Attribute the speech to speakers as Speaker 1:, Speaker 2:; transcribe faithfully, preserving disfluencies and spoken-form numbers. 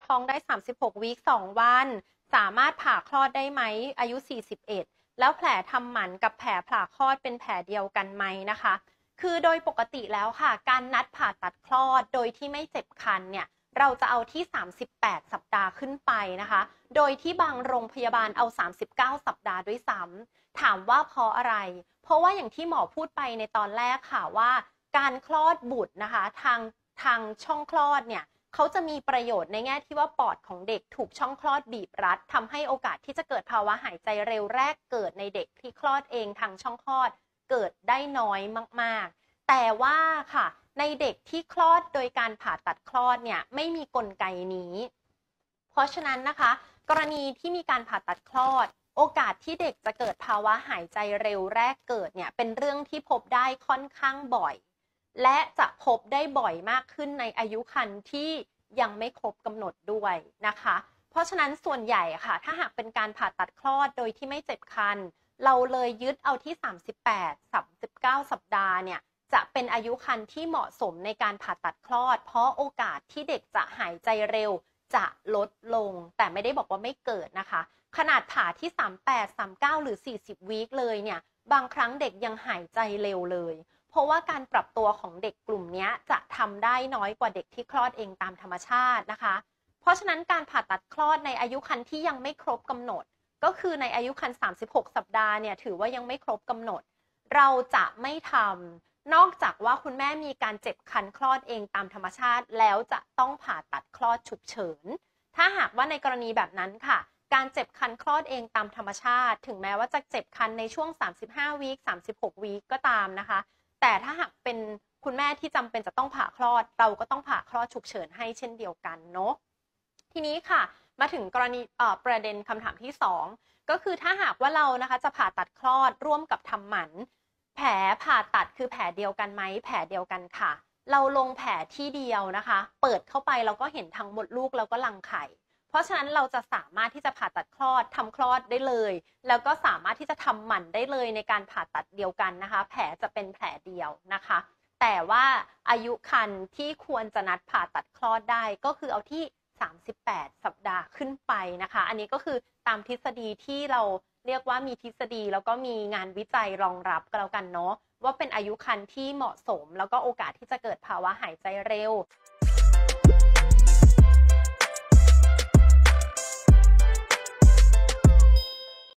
Speaker 1: ท้องได้สามสิบหกวีคสองวันสามารถผ่าคลอดได้ไหมอายุสี่สิบเอ็ดแล้วแผลทำหมันกับแผลผ่าคลอดเป็นแผลเดียวกันไหมนะคะคือโดยปกติแล้วค่ะการนัดผ่าตัดคลอดโดยที่ไม่เจ็บคันเนี่ยเราจะเอาที่สามสิบแปดสัปดาห์ขึ้นไปนะคะโดยที่บางโรงพยาบาลเอาสามสิบเก้าสัปดาห์ด้วยซ้ำถามว่าเพราะอะไรเพราะว่าอย่างที่หมอพูดไปในตอนแรกค่ะว่าการคลอดบุตรนะคะทางทางช่องคลอดเนี่ยเขาจะมีประโยชน์ในแง่ที่ว่าปอดของเด็กถูกช่องคลอดบีบรัดทำให้โอกาสที่จะเกิดภาวะหายใจเร็วแรกเกิดในเด็กที่คลอดเองทางช่องคลอดเกิดได้น้อยมากๆแต่ว่าค่ะในเด็กที่คลอดโดยการผ่าตัดคลอดเนี่ยไม่มีกลไกนี้เพราะฉะนั้นนะคะกรณีที่มีการผ่าตัดคลอดโอกาสที่เด็กจะเกิดภาวะหายใจเร็วแรกเกิดเนี่ยเป็นเรื่องที่พบได้ค่อนข้างบ่อยและจะพบได้บ่อยมากขึ้นในอายุครรภ์ที่ยังไม่ครบกำหนดด้วยนะคะเพราะฉะนั้นส่วนใหญ่ค่ะถ้าหากเป็นการผ่าตัดคลอดโดยที่ไม่เจ็บคันเราเลยยึดเอาที่สามสิบแปด สามสิบเก้าสัปดาห์เนี่ยจะเป็นอายุครรภ์ที่เหมาะสมในการผ่าตัดคลอดเพราะโอกาสที่เด็กจะหายใจเร็วจะลดลงแต่ไม่ได้บอกว่าไม่เกิดนะคะขนาดผ่าที่สามสิบแปด สามสิบเก้าหรือสี่สิบวีคเลยเนี่ยบางครั้งเด็กยังหายใจเร็วเลยเพราะว่าการปรับตัวของเด็กกลุ่มนี้จะทำได้น้อยกว่าเด็กที่คลอดเองตามธรรมชาตินะคะเพราะฉะนั้นการผ่าตัดคลอดในอายุครรภ์ที่ยังไม่ครบกำหนดก็คือในอายุครรภ์สามสิบหกสัปดาห์เนี่ยถือว่ายังไม่ครบกำหนดเราจะไม่ทำนอกจากว่าคุณแม่มีการเจ็บคันคลอดเองตามธรรมชาติแล้วจะต้องผ่าตัดคลอดฉุกเฉินถ้าหากว่าในกรณีแบบนั้นค่ะการเจ็บคันคลอดเองตามธรรมชาติถึงแม้ว่าจะเจ็บคันในช่วงสามสิบห้าวีคสามสิบหกวีคก็ตามนะคะแต่ถ้าหากเป็นคุณแม่ที่จำเป็นจะต้องผ่าคลอดเราก็ต้องผ่าคลอดฉุกเฉินให้เช่นเดียวกันเนาะทีนี้ค่ะมาถึงกรณีเอ่อประเด็นคำถามที่สองก็คือถ้าหากว่าเรานะคะจะผ่าตัดคลอดร่วมกับทำหมันแผลผ่าตัดคือแผลเดียวกันไหมแผลเดียวกันค่ะเราลงแผลที่เดียวนะคะเปิดเข้าไปเราก็เห็นทั้งมดลูกแล้วก็รังไข่เพราะฉะนั้นเราจะสามารถที่จะผ่าตัดคลอดทำคลอดได้เลยแล้วก็สามารถที่จะทำหมันได้เลยในการผ่าตัดเดียวกันนะคะแผลจะเป็นแผลเดียวนะคะแต่ว่าอายุครรภ์ที่ควรจะนัดผ่าตัดคลอดได้ก็คือเอาที่สามสิบแปดสัปดาห์ขึ้นไปนะคะอันนี้ก็คือตามทฤษฎีที่เราเรียกว่ามีทฤษฎีแล้วก็มีงานวิจัยรองรับกันแล้วกันเนาะว่าเป็นอายุครรภ์ที่เหมาะสมแล้วก็โอกาสที่จะเกิดภาวะหายใจเร็ว